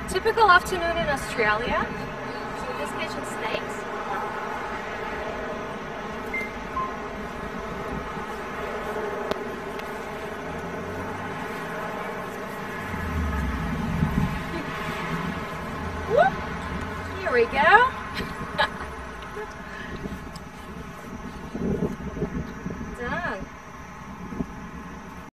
Typical afternoon in Australia. So we're just catching snakes. Whoop. Here we go.